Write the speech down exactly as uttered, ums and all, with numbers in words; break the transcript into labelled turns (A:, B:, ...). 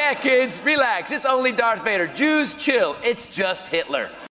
A: Yeah, kids, relax. It's only Darth Vader. Jews, chill. It's just Hitler.